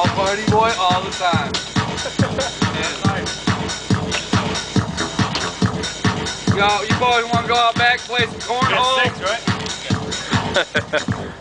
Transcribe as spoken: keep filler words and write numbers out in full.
all party boy all the time. Y'all, you boys want to go out back, play some cornhole? Six, right?